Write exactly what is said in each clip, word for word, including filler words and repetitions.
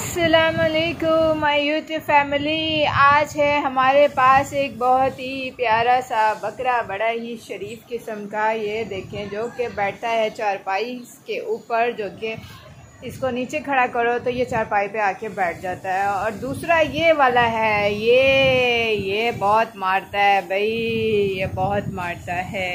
अस्सलामुअलैकुम my YouTube family. आज है हमारे पास एक बहुत ही प्यारा सा बकरा, बड़ा ही शरीफ किस्म का। ये देखें, जो कि बैठता है चारपाई के ऊपर, जो कि इसको नीचे खड़ा करो तो ये चारपाई पे आके बैठ जाता है। और दूसरा ये वाला है, ये ये बहुत मारता है भाई, ये बहुत मारता है,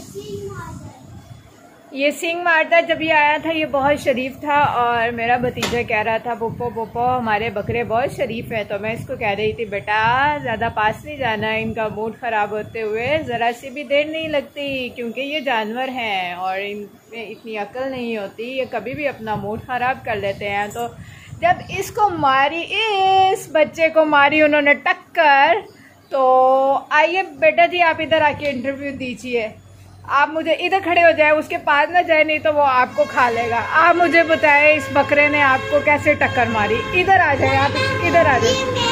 ये सींग मारता। जब ये आया था ये बहुत शरीफ था और मेरा भतीजा कह रहा था पोपो पोपो हमारे बकरे बहुत शरीफ है। तो मैं इसको कह रही थी बेटा ज़्यादा पास नहीं जाना, इनका मूड ख़राब होते हुए ज़रा सी भी देर नहीं लगती, क्योंकि ये जानवर हैं और इनमें इतनी अक्ल नहीं होती, ये कभी भी अपना मूड ख़राब कर लेते हैं। तो जब इसको मारी, इस बच्चे को मारी उन्होंने टक्कर, तो आइए बेटा जी आप इधर आके इंटरव्यू दीजिए। आप मुझे इधर खड़े हो जाए, उसके पास ना जाए नहीं तो वो आपको खा लेगा। आप मुझे बताएं इस बकरे ने आपको कैसे टक्कर मारी। इधर आ जाए, आप इधर आ जाए।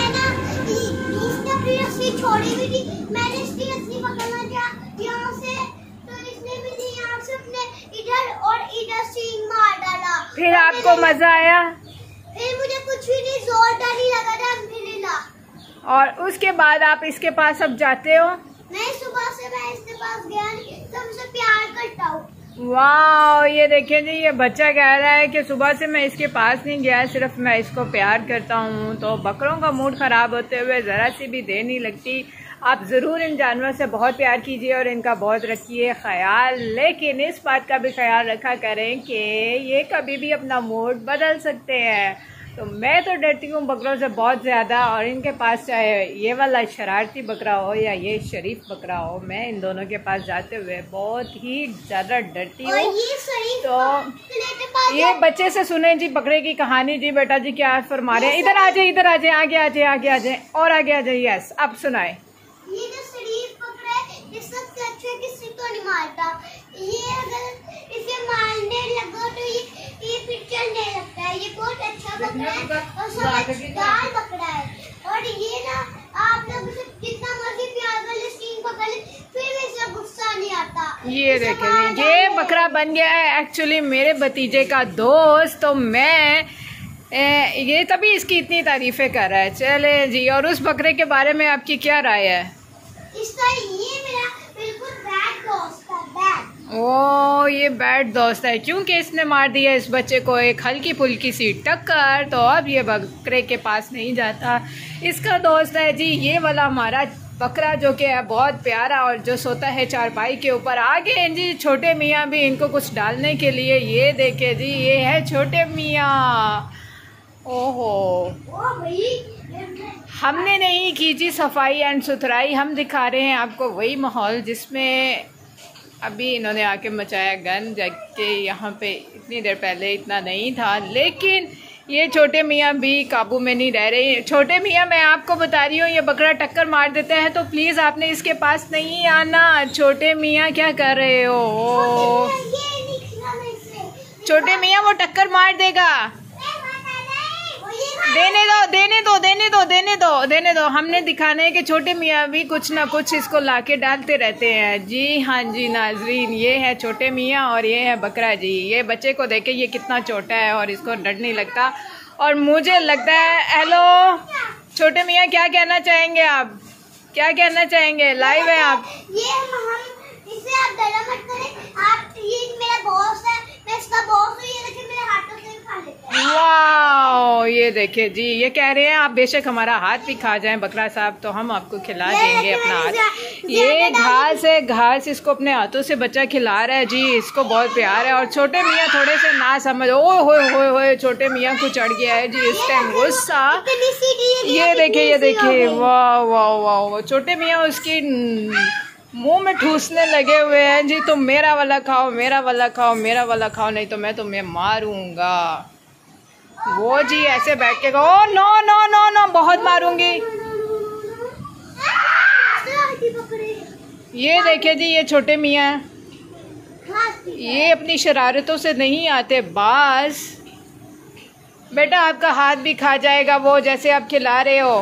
फिर आपको मजा आया? फिर मुझे कुछ भी नहीं, जोर नहीं लगा था अल्हम्दुलिल्लाह। और उसके बाद आप इसके पास अब जाते हो? नहीं, सुबह से मैं इसके पास गया नहीं, तो मुझे प्यार करता हूँ। वाह, ये देखें जी, ये बच्चा कह रहा है कि सुबह से मैं इसके पास नहीं गया, सिर्फ मैं इसको प्यार करता हूँ। तो बकरों का मूड ख़राब होते हुए ज़रा सी भी देर नहीं लगती। आप ज़रूर इन जानवर से बहुत प्यार कीजिए और इनका बहुत रखिए ख्याल, लेकिन इस बात का भी ख्याल रखा करें कि ये कभी भी अपना मूड बदल सकते हैं। तो मैं तो डरती हूँ बकरों से बहुत ज़्यादा, और इनके पास चाहे ये वाला शरारती बकरा हो या ये शरीफ बकरा हो, मैं इन दोनों के पास जाते हुए बहुत ही ज़्यादा डरती हूँ। तो ये बच्चे से सुने जी बकरे की कहानी। जी बेटा जी क्या फरमा रहे हैं? इधर आ जाए, इधर आ जाए, आगे आ जाए, आगे आ जाए, और आगे आ जाए। यस, अब सुनाए। ये जो शरीफ बकरा है ये सबसे अच्छा, किसी को नहीं मारता। ये अगर इसे मारने लगो तो ये ये फिर चलने लगता है। ये बहुत अच्छा बकरा है और समझदार बकरा है। और ये ना आप लोग उसे जितना मर्जी प्यार कर ले, सींग पकड़ ले, फिर भी इसे गुस्सा नहीं आता। ये देखें, ये बकरा बन गया है एक्चुअली मेरे भतीजे का दोस्त। तो मैं ए, ये तभी इसकी इतनी तारीफें कर रहा है। चले जी, और उस बकरे के बारे में आपकी क्या राय है? इसका ये मेरा बिल्कुल बैड दोस्त है, बैड। ओ, ये बैड दोस्त है क्योंकि इसने मार दिया इस बच्चे को एक हल्की फुल्की सी टक्कर, तो अब ये बकरे के पास नहीं जाता। इसका दोस्त है जी ये वाला हमारा बकरा, जो कि है बहुत प्यारा और जो सोता है चारपाई के ऊपर। आगे जी छोटे मियाँ भी इनको कुछ डालने के लिए, ये देखे जी ये है छोटे मियाँ। ओहो, ओ भाई, हमने नहीं की जी सफाई एंड सुथराई, हम दिखा रहे हैं आपको वही माहौल जिसमें अभी इन्होंने आके मचाया गन, जबकि यहाँ पे इतनी देर पहले इतना नहीं था। लेकिन ये छोटे मियाँ भी काबू में नहीं रह रहे। छोटे मियाँ मैं आपको बता रही हूँ, ये बकरा टक्कर मार देता है तो प्लीज़ आपने इसके पास नहीं आना। छोटे मियाँ क्या कर रहे हो? छोटे मियाँ वो टक्कर मार देगा। देने दो, देने दो, देने दो, देने दो, देने दो। हमने दिखाना है कि छोटे मियाँ भी कुछ ना कुछ इसको लाके डालते रहते हैं। जी हाँ जी नाजरीन, ये है छोटे मियाँ और ये है बकरा जी। ये बच्चे को देखे ये कितना छोटा है और इसको डर नहीं लगता। और मुझे लगता है, हेलो छोटे मियाँ क्या कहना चाहेंगे आप? क्या कहना चाहेंगे? लाइव है आप? ये हम इसे आप डरा मत करें। आप, ये मेरा बॉस है, मैं इसका बॉस हूँ। ये देखिए मेरे हाथों से खा लेता है। वाह, ये देखे जी, ये कह रहे हैं आप बेशक हमारा हाथ भी खा जाएं बकरा साहब तो हम आपको खिला देंगे अपना हाथ। ये घास है, घास इसको अपने हाथों से बच्चा खिला रहा है जी, इसको बहुत प्यार है। और छोटे मियाँ थोड़े से ना समझ, ओए होए होए होए, छोटे मियाँ को चढ़ गया है जी इस टाइम गुस्सा। ये देखे, ये देखे, वाह वाह वाह, छोटे मियाँ उसकी मुंह में ठूसने लगे हुए हैं जी। तुम मेरा वाला खाओ, मेरा वाला खाओ, मेरा वाला खाओ, नहीं तो मैं तुम्हें मारूंगा। वो जी ऐसे बैठ के कहो, नो नो नो नो, बहुत मारूंगी। ये देखे जी ये छोटे मियाँ, ये अपनी शरारतों से नहीं आते बाज। बेटा आपका हाथ भी खा जाएगा वो, जैसे आप खिला रहे हो।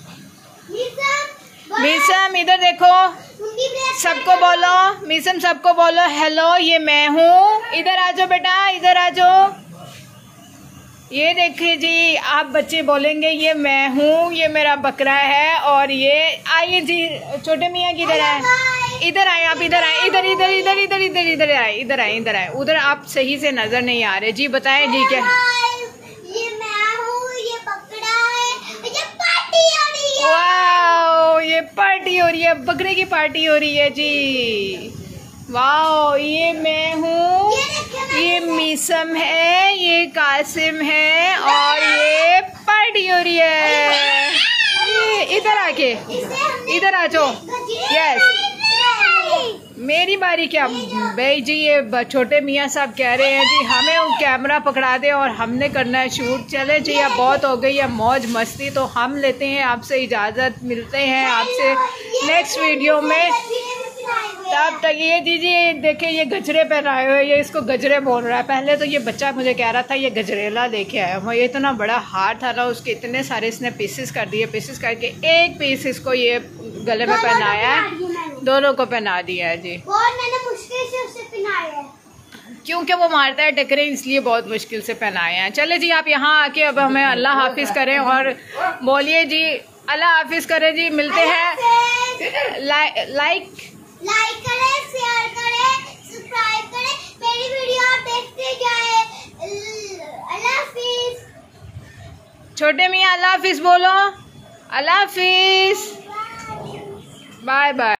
मीसम इधर देखो, सबको बोलो, मीसम सबको बोलो हेलो ये मैं हूँ। इधर आ जाओ बेटा, इधर आ जाओ। ये देखिए जी, आप बच्चे बोलेंगे ये मैं हूँ, ये मेरा बकरा है। और ये आइए जी, छोटे मियाँ किधर आए, इधर आए आप, इधर आए, इधर इधर इधर इधर इधर इधर आए, इधर आए, इधर आए। उधर आप सही से नजर नहीं आ रहे जी, बताएं जी क्या। ये मैं हूँ, ये बकरा है, ये पार्टी हो रही है। वाओ, ये पार्टी हो रही है, बकरे की पार्टी हो रही है जी। वाओ, ये मैं हूँ, ये मीसम है, ये कासिम है और ये पार्टी हो रही है। ये इधर आके, इधर आ जाओ। यस, मेरी बारी क्या भाई जी, ये छोटे मियाँ साहब कह रहे हैं जी हमें वो कैमरा पकड़ा दे और हमने करना है शूट। चले जी, अब बहुत हो गई है मौज मस्ती, तो हम लेते हैं आपसे इजाज़त, मिलते हैं आपसे नेक्स्ट वीडियो में। तब तक ये दीजिए, देखिए ये गजरे पहनाए हुए, ये इसको गजरे बोल रहा है। पहले तो ये बच्चा मुझे कह रहा था ये गजरेला लेके आया हूँ। ये इतना बड़ा हार था ना, उसके इतने सारे इसने पीसेस कर दिए, पीसेस करके एक पीस इसको ये गले में पहनाया है, दोनों को पहना दिया है जी। और मैंने मुश्किल से उसे पहनाया है, क्योंकि वो मारता है टकरे, इसलिए बहुत मुश्किल से पहनाए हैं। चले जी, आप यहाँ आके अब हमें अल्लाह हाफिज करें और बोलिए जी अल्लाह हाफिज करें जी। मिलते हैं, लाइक लाइक करें, शेयर करें, सब्सक्राइब करें, मेरी वीडियो देखते जाए। अल्लाह हाफिज। छोटे मियाँ अल्लाह हाफिज बोलो, अल्लाह हाफिज, बाय बाय।